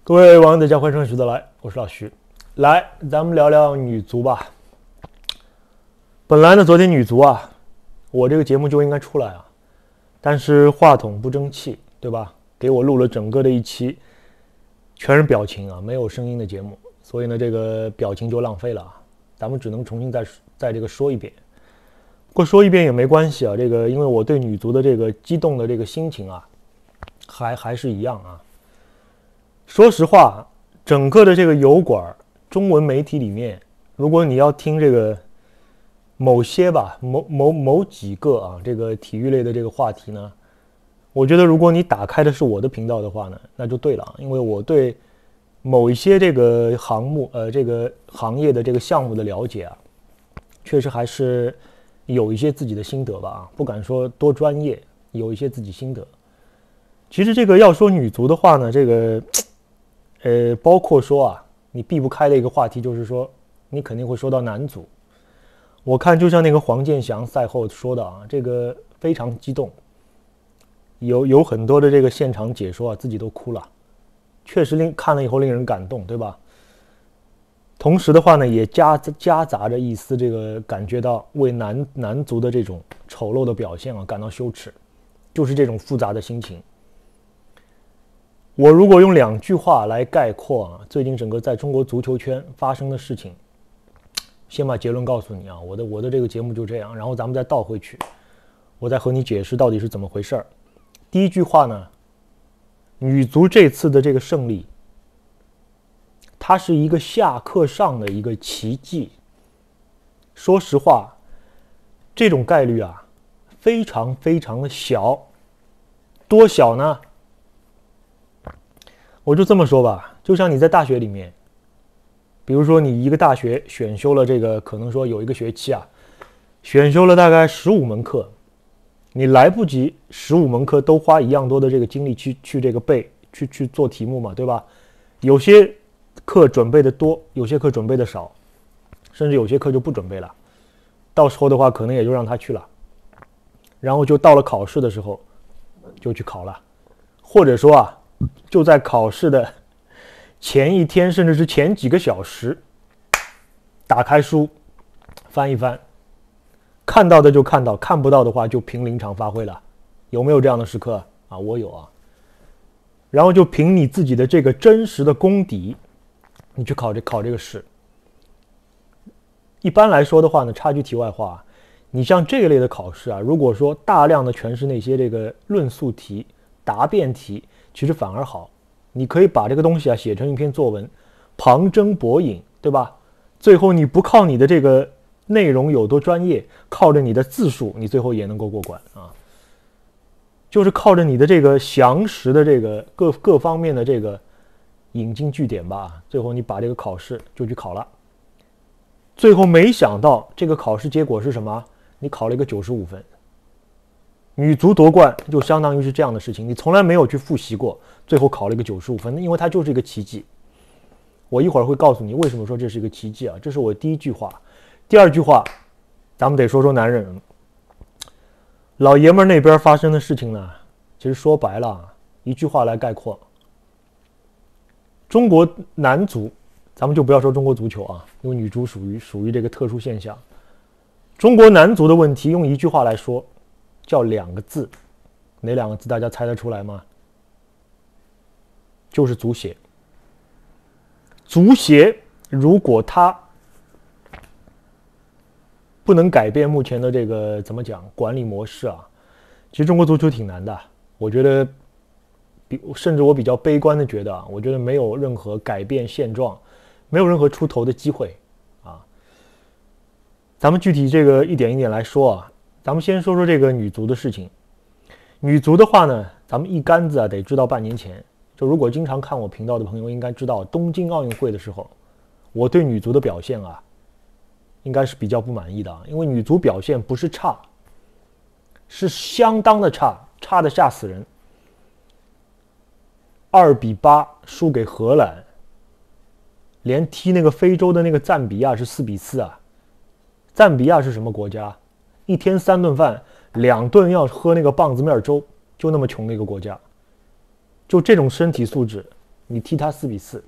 各位网友大家欢迎收看徐德来，我是老徐。来，咱们聊聊女足吧。本来呢，昨天女足啊，我这个节目就应该出来啊，但是话筒不争气，对吧？给我录了整个的一期，全是表情啊，没有声音的节目，所以呢，这个表情就浪费了啊。咱们只能重新再这个说一遍。不过说一遍也没关系啊，这个因为我对女足的这个激动的这个心情啊，还是一样啊。说实话，整个的这个油管中文媒体里面，如果你要听这个某些吧，某几个啊，这个体育类的这个话题呢，我觉得如果你打开的是我的频道的话呢，那就对了，因为我对某一些这个这个行业的这个项目的了解啊，确实还是有一些自己的心得吧啊，不敢说多专业，有一些自己心得。其实这个要说女足的话呢，这个包括说啊，你避不开的一个话题就是说，你肯定会说到男足。我看就像那个黄健翔赛后说的啊，这个非常激动，有很多的这个现场解说啊，自己都哭了，确实看了以后令人感动，对吧？同时的话呢，也夹杂着一丝这个感觉到为男足的这种丑陋的表现啊感到羞耻，就是这种复杂的心情。我如果用2句话来概括啊，最近整个在中国足球圈发生的事情，先把结论告诉你啊，我的这个节目就这样，然后咱们再倒回去，我再和你解释到底是怎么回事儿。第一句话呢，女足这次的这个胜利，它是一个下课上的一个奇迹。说实话，这种概率啊，非常的小，多小呢？我就这么说吧，就像你在大学里面，比如说你一个大学选修了这个，可能说有一个学期啊，选修了大概15门课，你来不及15门课都花一样多的这个精力去这个背，去做题目嘛，对吧？有些课准备的多，有些课准备的少，甚至有些课就不准备了，到时候的话可能也就让他去了，然后就到了考试的时候就去考了，或者说啊，就在考试的前一天，甚至是前几个小时，打开书翻一翻，看到的就看到，看不到的话就凭临场发挥了。有没有这样的时刻啊？我有啊。然后就凭你自己的这个真实的功底，你去考这个试。一般来说的话呢，插句题外话，你像这一类的考试啊，如果说大量的全是那些这个论述题、答辩题，其实反而好。你可以把这个东西啊写成一篇作文，旁征博引，对吧？最后你不靠你的这个内容有多专业，靠着你的字数，你最后也能够过关啊。就是靠着你的这个详实的这个各方面的这个引经据典吧，最后你把这个考试就去考了。最后没想到这个考试结果是什么？你考了一个95分。女足夺冠就相当于是这样的事情，你从来没有去复习过，最后考了一个95分，因为它就是一个奇迹。我一会儿会告诉你为什么说这是一个奇迹啊，这是我第一句话。第二句话，咱们得说说男人。老爷们那边发生的事情呢，其实说白了，一句话来概括。中国男足，咱们就不要说中国足球啊，因为女足属于这个特殊现象。中国男足的问题用一句话来说，叫2个字，哪2个字大家猜得出来吗？就是足协。足协如果他不能改变目前的这个怎么讲管理模式啊，其实中国足球挺难的。我觉得甚至我比较悲观的觉得啊，我觉得没有任何改变现状，没有任何出头的机会啊。咱们具体这个一点一点来说啊，咱们先说说这个女足的事情。女足的话呢，咱们一竿子啊得知道半年前，就如果经常看我频道的朋友应该知道，东京奥运会的时候，我对女足的表现啊，应该是比较不满意的啊，因为女足表现不是差，是相当的差，差的吓死人。2-8输给荷兰，连踢那个非洲的那个赞比亚是4-4啊。赞比亚是什么国家？一天3顿饭，2顿要喝那个棒子面粥，就那么穷的一个国家。就这种身体素质， 你踢他4-4。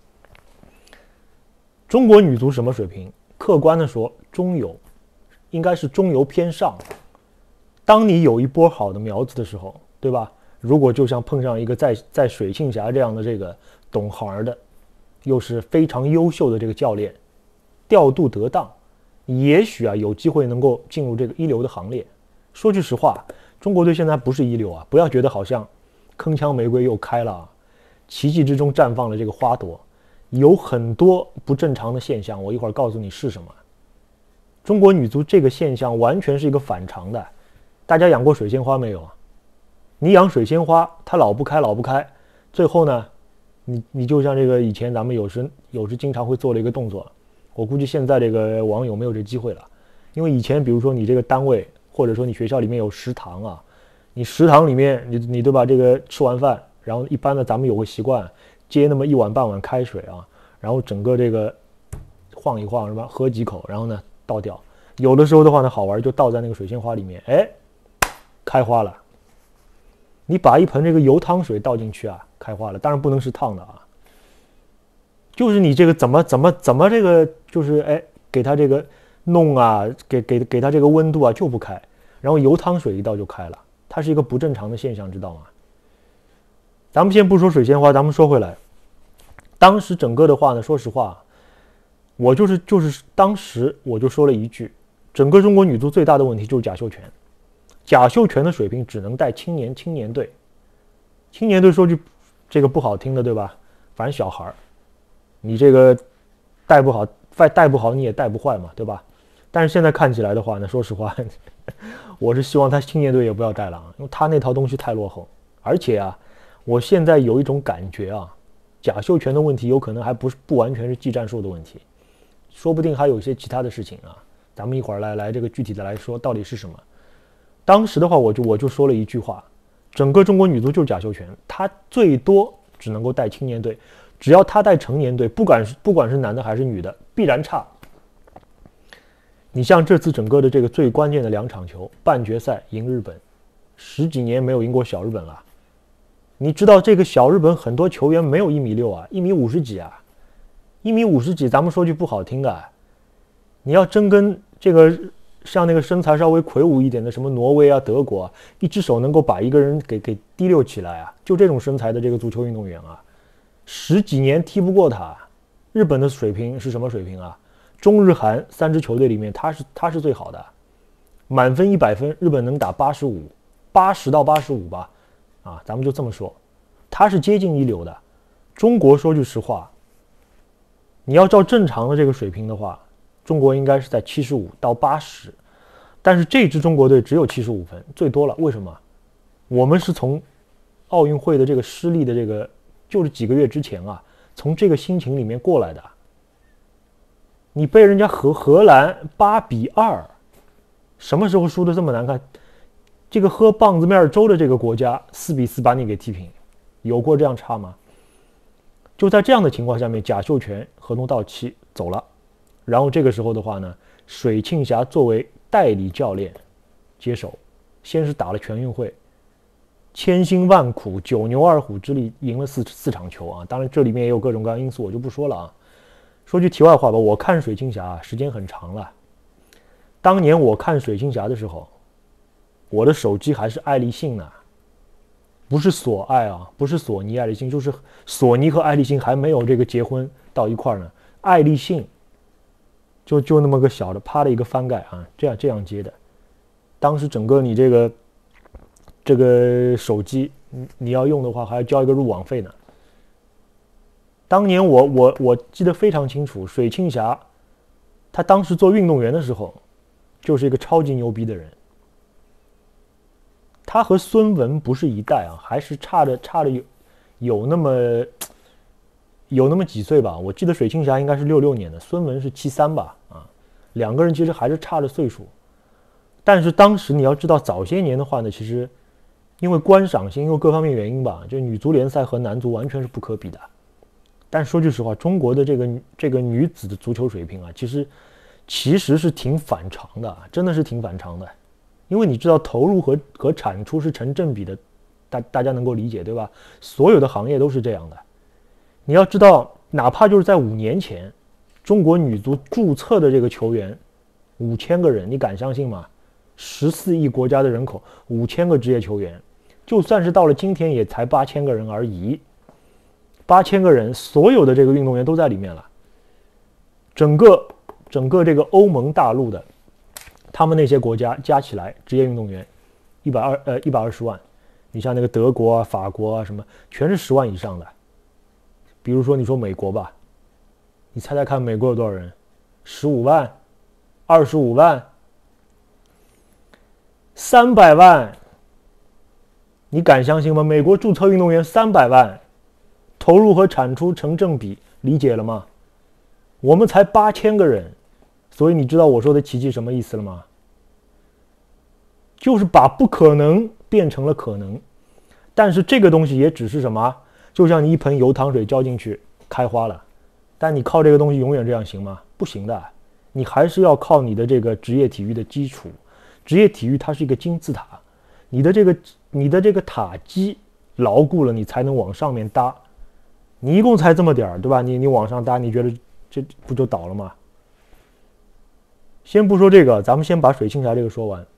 中国女足什么水平？客观的说，中游，应该是中游偏上。当你有一波好的苗子的时候，对吧？如果就像碰上一个在水庆霞这样的这个懂行的，又是非常优秀的这个教练，调度得当，也许啊有机会能够进入这个一流的行列。说句实话，中国队现在不是一流啊，不要觉得好像铿锵玫瑰又开了啊，奇迹之中绽放了这个花朵，有很多不正常的现象，我一会儿告诉你是什么。中国女足这个现象完全是一个反常的。大家养过水仙花没有啊？你养水仙花，它老不开，最后呢，你就像这个以前咱们有时经常会做的一个动作，我估计现在这个网友没有这机会了，因为以前比如说你这个单位或者说你学校里面有食堂啊，你食堂里面你对吧？这个吃完饭，然后一般的咱们有个习惯，接那么1碗半碗开水啊，然后整个这个晃一晃是吧？喝几口，然后呢倒掉。有的时候的话呢，好玩就倒在那个水仙花里面，哎，开花了。你把一盆这个油汤水倒进去啊，开花了，当然不能是烫的啊。就是你这个怎么这个就是哎给它这个弄啊，给它这个温度啊就不开，然后油汤水一倒就开了，它是一个不正常的现象，知道吗？咱们先不说水仙花，咱们说回来，当时整个的话呢，说实话，我就是当时我就说了一句，整个中国女足最大的问题就是贾秀全。贾秀全的水平只能带青年队，青年队说句这个不好听的，对吧？反正小孩你这个带不好你也带不坏嘛，对吧？但是现在看起来的话呢，说实话，我是希望他青年队也不要带了啊，因为他那套东西太落后。而且啊，我现在有一种感觉啊，贾秀全的问题有可能还不完全是技战术的问题，说不定还有一些其他的事情啊。咱们一会儿来这个具体的来说到底是什么。当时的话，我就说了一句话，整个中国女足就是贾秀全，她最多只能够带青年队，只要她带成年队，不管是男的还是女的，必然差。你像这次整个的这个最关键的2场球，半决赛赢日本，10几年没有赢过小日本了。你知道这个小日本很多球员没有1.6米啊，1.50米几啊，1.50米几，咱们说句不好听的，你要真跟这个像那个身材稍微魁梧一点的什么挪威啊、德国啊，一只手能够把一个人给提溜起来啊，就这种身材的这个足球运动员啊，10几年踢不过他。日本的水平是什么水平啊？中日韩3支球队里面，他是最好的，满分100分，日本能打80到85吧，啊，咱们就这么说，他是接近一流的。中国说句实话，你要照正常的这个水平的话，中国应该是在75到80，但是这支中国队只有75分，最多了。为什么？我们是从奥运会的这个失利的这个，就是几个月之前啊，从这个心情里面过来的。你被人家荷兰8-2，什么时候输的这么难看？这个喝棒子面粥的这个国家4-4把你给踢平，有过这样差吗？就在这样的情况下面，贾秀全合同到期走了。然后这个时候的话呢，水庆霞作为代理教练接手，先是打了全运会，千辛万苦9牛2虎之力赢了四场球啊！当然这里面也有各种各样因素，我就不说了啊。说句题外话吧，我看水庆霞时间很长了。当年我看水庆霞的时候，我的手机还是爱立信呢，不是索爱啊，不是索尼爱立信，就是索尼和爱立信还没有这个结婚到一块儿呢，爱立信。就那么个小的，啪的一个翻盖啊，这样接的。当时整个你这个手机，你要用的话，还要交一个入网费呢。当年我记得非常清楚，水庆霞，他当时做运动员的时候，就是一个超级牛逼的人。他和孙雯不是一代啊，还是差的有那么几岁吧。我记得水庆霞应该是66年的，孙雯是73吧，啊，两个人其实还是差着岁数。但是当时你要知道，早些年的话呢，其实因为观赏性，因为各方面原因吧，就女足联赛和男足完全是不可比的。但说句实话，中国的这个女子的足球水平啊，其实是挺反常的，真的是挺反常的。因为你知道投入和产出是成正比的，大家能够理解对吧？所有的行业都是这样的。 你要知道，哪怕就是在5年前，中国女足注册的这个球员5000个人，你敢相信吗？14亿国家的人口，5000个职业球员，就算是到了今天，也才8000个人而已。8000个人，所有的这个运动员都在里面了。整个这个欧盟大陆的，他们那些国家加起来，职业运动员120万。你像那个德国啊、法国啊什么，全是10万以上的。比如说你说美国吧，你猜猜看，美国有多少人？15万、25万、300万。你敢相信吗？美国注册运动员300万，投入和产出成正比，理解了吗？我们才8000个人，所以你知道我说的奇迹什么意思了吗？就是把不可能变成了可能。但是这个东西也只是什么？就像你一盆油糖水浇进去开花了，但你靠这个东西永远这样行吗？不行的，你还是要靠你的这个职业体育的基础。职业体育它是一个金字塔，你的这个塔基牢固了，你才能往上面搭。你一共才这么点儿，对吧？你往上搭，你觉得这不就倒了吗？先不说这个，咱们先把水庆霞这个说完。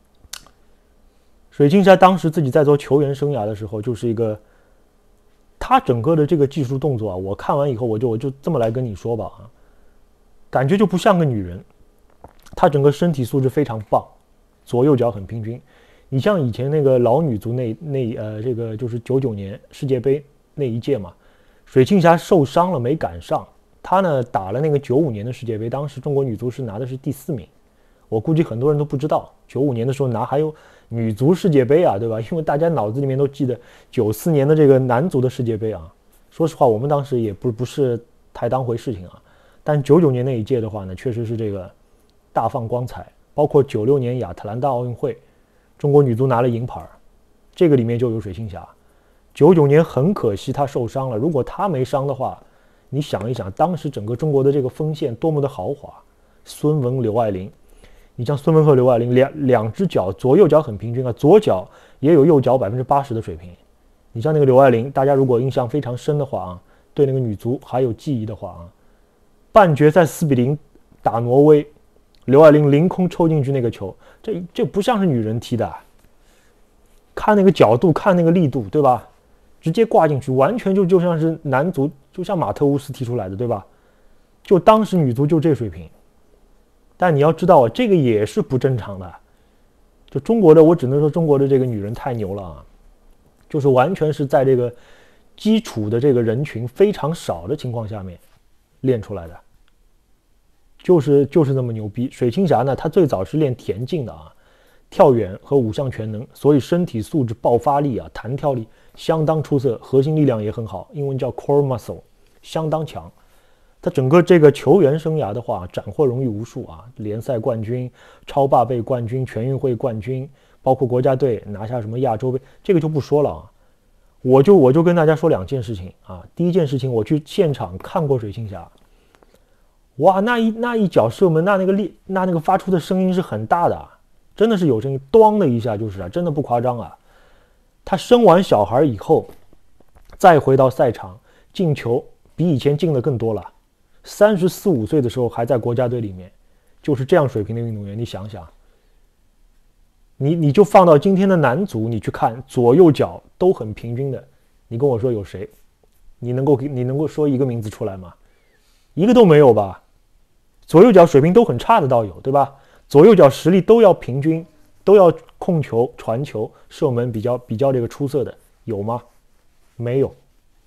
水庆霞当时自己在做球员生涯的时候，就是一个，他整个的这个技术动作啊，我看完以后，我就这么来跟你说吧啊，感觉就不像个女人。她整个身体素质非常棒，左右脚很平均。你像以前那个老女足这个就是99年世界杯那一届嘛，水庆霞受伤了没赶上，她呢打了那个95年的世界杯，当时中国女足是拿的是第4名。我估计很多人都不知道，95年的时候拿还有女足世界杯啊，对吧？因为大家脑子里面都记得94年的这个男足的世界杯啊。说实话，我们当时也不是太当回事情啊。但99年那一届的话呢，确实是这个大放光彩。包括96年亚特兰大奥运会，中国女足拿了银牌，这个里面就有水庆霞。99年很可惜她受伤了，如果她没伤的话，你想一想，当时整个中国的这个锋线多么的豪华，孙雯、刘爱玲。你像孙雯和刘爱玲两只脚左右脚很平均啊，左脚也有右脚80%的水平。你像那个刘爱玲，大家如果印象非常深的话啊，对那个女足还有记忆的话啊，半决赛4-0打挪威，刘爱玲凌空抽进去那个球，这不像是女人踢的，看那个角度，看那个力度，对吧？直接挂进去，完全就像是男足，就像马特乌斯踢出来的，对吧？就当时女足就这水平。但你要知道啊，这个也是不正常的。就中国的，我只能说中国的这个女人太牛了啊，就是完全是在这个基础的这个人群非常少的情况下面练出来的，就是那么牛逼。水庆霞呢，她最早是练田径的啊，跳远和5项全能，所以身体素质、爆发力啊、弹跳力相当出色，核心力量也很好，英文叫 core muscle， 相当强。他整个这个球员生涯的话，斩获荣誉无数啊，联赛冠军、超霸杯冠军、全运会冠军，包括国家队拿下什么亚洲杯，这个就不说了啊。我就跟大家说2件事情啊。第一件事情，我去现场看过水庆霞，哇，那一脚射门，那个发出的声音是很大的，真的是有声音，咣的一下就是啊，真的不夸张啊。他生完小孩以后，再回到赛场进球，比以前进的更多了。34、35岁的时候还在国家队里面，就是这样水平的运动员，你想想，你就放到今天的男足，你去看左右脚都很平均的，你跟我说有谁？你能够说一个名字出来吗？一个都没有吧？左右脚水平都很差的倒有，对吧？左右脚实力都要平均，都要控球、传球、射门比较这个出色的，有吗？没有。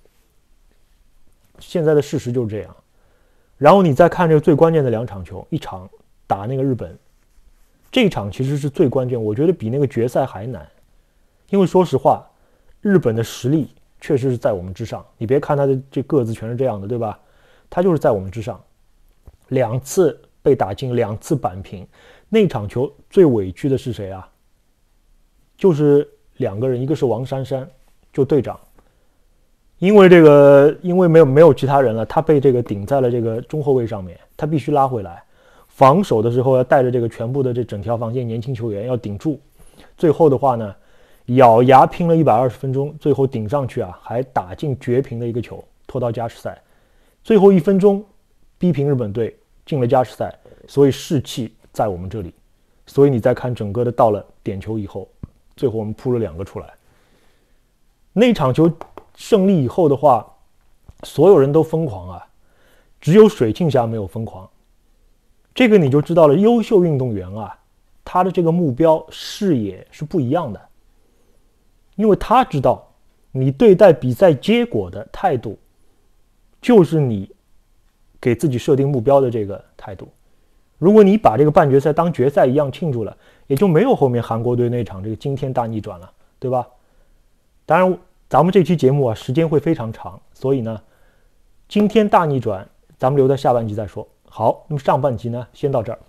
现在的事实就是这样。然后你再看这个最关键的2场球，一场打那个日本，这一场其实是最关键，我觉得比那个决赛还难。因为说实话，日本的实力确实是在我们之上。你别看他的这个子全是这样的，对吧？他就是在我们之上。2次被打进，2次扳平。那场球最委屈的是谁啊？就是2个人，一个是王珊珊，就队长。因为没有其他人了，他被这个顶在了这个中后卫上面，他必须拉回来。防守的时候要带着这个全部的这整条防线年轻球员要顶住。最后的话呢，咬牙拼了120分钟，最后顶上去啊，还打进绝平的一个球， 拖到加时赛，最后1分钟逼平日本队进了加时赛，所以士气在我们这里。所以你再看整个的到了点球以后，最后我们扑了2个出来。那场球胜利以后的话，所有人都疯狂啊，只有水庆霞没有疯狂。这个你就知道了，优秀运动员啊，他的这个目标视野是不一样的，因为他知道你对待比赛结果的态度，就是你给自己设定目标的这个态度。如果你把这个半决赛当决赛一样庆祝了，也就没有后面韩国队那场这个惊天大逆转了，对吧？当然咱们这期节目啊时间会非常长，所以呢惊天大逆转咱们留在下半集再说。好，那么上半集呢先到这儿。